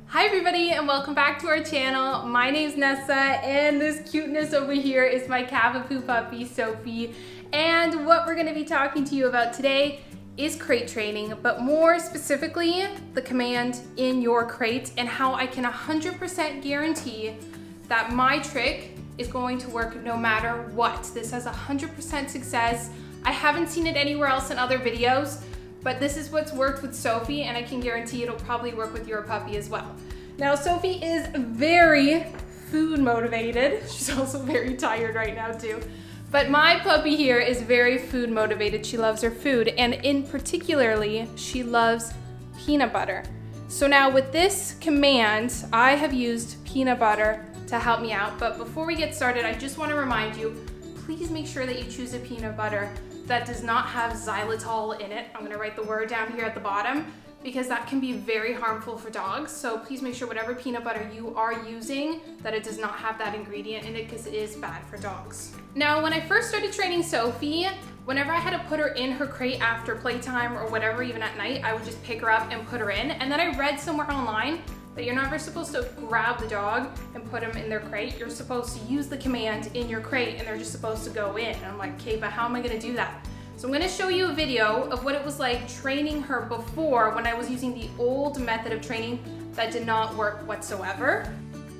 Hi everybody and welcome back to our channel. My name's Nessa and this cuteness over here is my cavapoo puppy, Sophie. And what we're gonna be talking to you about today is crate training, but more specifically, the command in your crate and how I can 100% guarantee that my trick is going to work no matter what. This has 100% success. I haven't seen it anywhere else in other videos, but this is what's worked with Sophie and I can guarantee it'll probably work with your puppy as well. Now Sophie is very food motivated. She's also very tired right now too. But my puppy here is very food motivated. She loves her food and in particularly, she loves peanut butter. So now with this command, I have used peanut butter to help me out. But before we get started, I just want to remind you, please make sure that you choose a peanut butter that does not have xylitol in it. I'm gonna write the word down here at the bottom because that can be very harmful for dogs. So please make sure whatever peanut butter you are using, that it does not have that ingredient in it because it is bad for dogs. Now, when I first started training Sophie, whenever I had to put her in her crate after playtime or whatever, even at night, I would just pick her up and put her in. And then I read somewhere online that you're never supposed to grab the dog and put them in their crate. You're supposed to use the command in your crate and they're just supposed to go in. And I'm like, okay, but how am I gonna do that? So I'm gonna show you a video of what it was like training her before when I was using the old method of training that did not work whatsoever.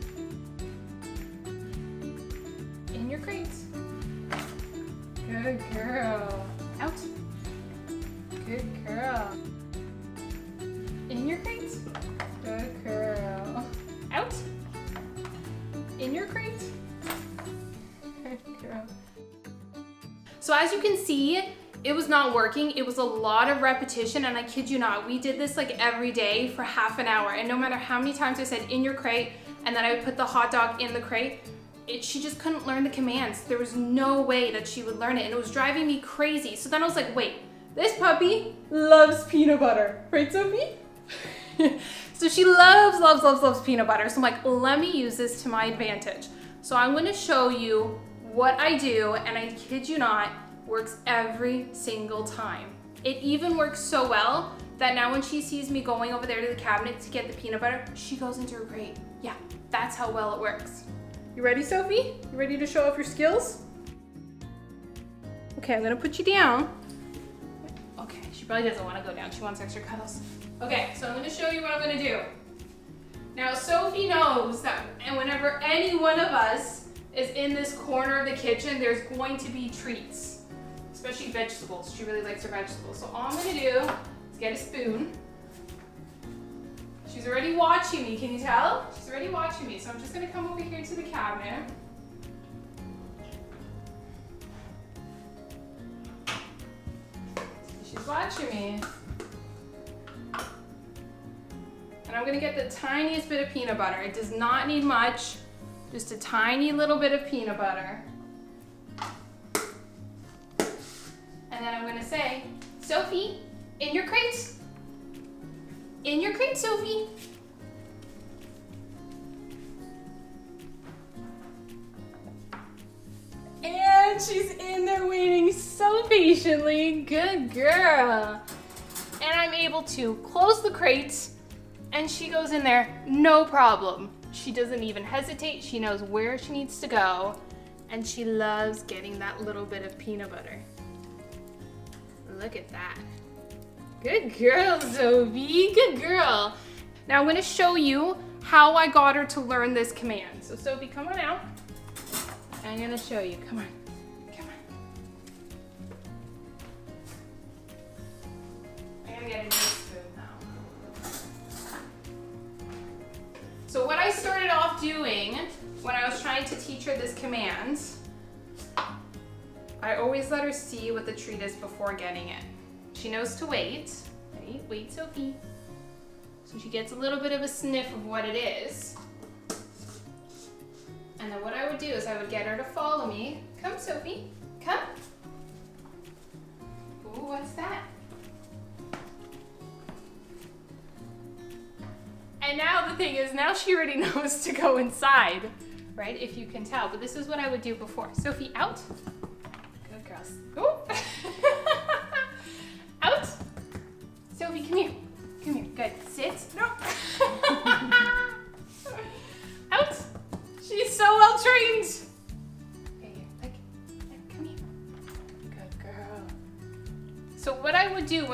In your crate. Good girl. Out. Good girl. In your crate. Good girl. Out. In your crate. Good girl. So as you can see, it was not working. It was a lot of repetition and I kid you not, we did this like every day for half an hour and no matter how many times I said in your crate and then I would put the hot dog in the crate, she just couldn't learn the commands. There was no way that she would learn it and it was driving me crazy. So then I was like, wait, this puppy loves peanut butter, right Sophie? So she loves peanut butter. So I'm like, let me use this to my advantage. So I'm gonna show you what I do, and I kid you not, works every single time. It even works so well that now when she sees me going over there to the cabinet to get the peanut butter, she goes into her crate. Yeah, that's how well it works. You ready, Sophie? You ready to show off your skills? Okay, I'm gonna put you down. Okay, she probably doesn't wanna go down. She wants extra cuddles. Okay, so I'm gonna show you what I'm gonna do. Now, Sophie knows that and whenever any one of us is in this corner of the kitchen, there's going to be treats, especially vegetables. She really likes her vegetables. So all I'm gonna do is get a spoon. She's already watching me, can you tell? She's already watching me. So I'm just gonna come over here to the cabinet. She's watching me. And I'm gonna get the tiniest bit of peanut butter. It does not need much, just a tiny little bit of peanut butter. And then I'm gonna say, Sophie, in your crate. In your crate, Sophie. And she's in there waiting so patiently. Good girl. And I'm able to close the crate and she goes in there, no problem. She doesn't even hesitate. She knows where she needs to go and she loves getting that little bit of peanut butter. Look at that. Good girl, Sophie, good girl. Now I'm gonna show you how I got her to learn this command. So Sophie, come on out. I'm gonna show you, come on, come on. I'm gonna get a new spoon now. So what I started off doing when I was trying to teach her this command, I always let her see what the treat is before getting it. She knows to wait. Ready? Wait, Sophie. So she gets a little bit of a sniff of what it is. And then what I would do is I would get her to follow me. Come, Sophie, come. Ooh, what's that? And now the thing is, now she already knows to go inside, right? If you can tell, but this is what I would do before. Sophie, out. Good girls. Ooh. Out. Sophie, come here. Come here. Good. Sit. No.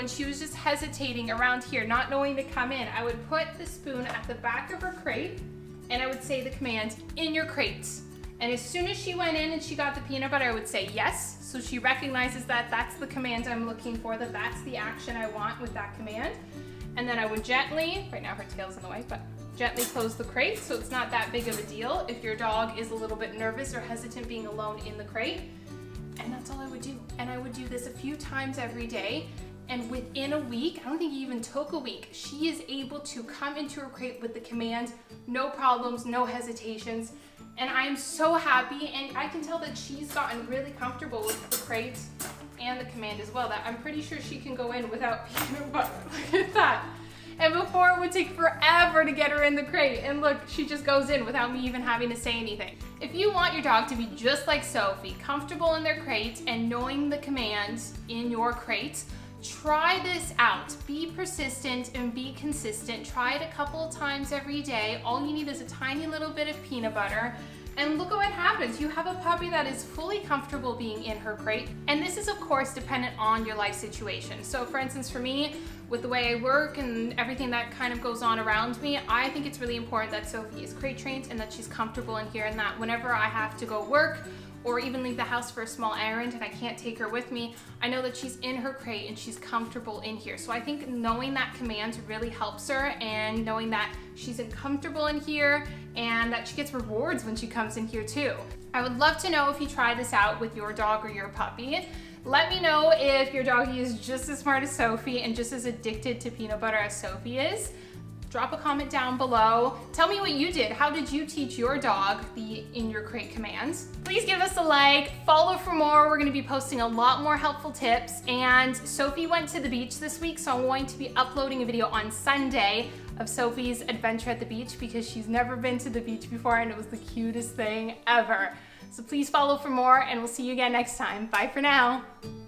when she was just hesitating around here, not knowing to come in, I would put the spoon at the back of her crate and I would say the command, "In your crates." And as soon as she went in and she got the peanut butter, I would say yes. So she recognizes that that's the command I'm looking for, that that's the action I want with that command. And then I would gently, right now her tail's in the way, but gently close the crate so it's not that big of a deal if your dog is a little bit nervous or hesitant being alone in the crate. And that's all I would do. And I would do this a few times every day. And within a week, I don't think it even took a week, she is able to come into her crate with the command, no problems, no hesitations. And I'm so happy, and I can tell that she's gotten really comfortable with the crate and the command as well, that I'm pretty sure she can go in without peanut butter. Look at that. And before it would take forever to get her in the crate, and look, she just goes in without me even having to say anything. If you want your dog to be just like Sophie, comfortable in their crate and knowing the commands in your crate, try this out. Be persistent and be consistent. Try it a couple of times every day. All you need is a tiny little bit of peanut butter. And look at what happens. You have a puppy that is fully comfortable being in her crate. And this is of course dependent on your life situation. So for instance, for me, with the way I work and everything that kind of goes on around me, I think it's really important that Sophie is crate trained and that she's comfortable in here, and that whenever I have to go work or even leave the house for a small errand and I can't take her with me, I know that she's in her crate and she's comfortable in here. So I think knowing that command really helps her, and knowing that she's comfortable in here and that she gets rewards when she comes in here too. I would love to know if you try this out with your dog or your puppy. Let me know if your doggy is just as smart as Sophie and just as addicted to peanut butter as Sophie is. Drop a comment down below. Tell me what you did. How did you teach your dog the in your crate commands? Please give us a like, follow for more. We're gonna be posting a lot more helpful tips. And Sophie went to the beach this week, so I'm going to be uploading a video on Sunday of Sophie's adventure at the beach, because she's never been to the beach before and it was the cutest thing ever. So please follow for more, and we'll see you again next time. Bye for now.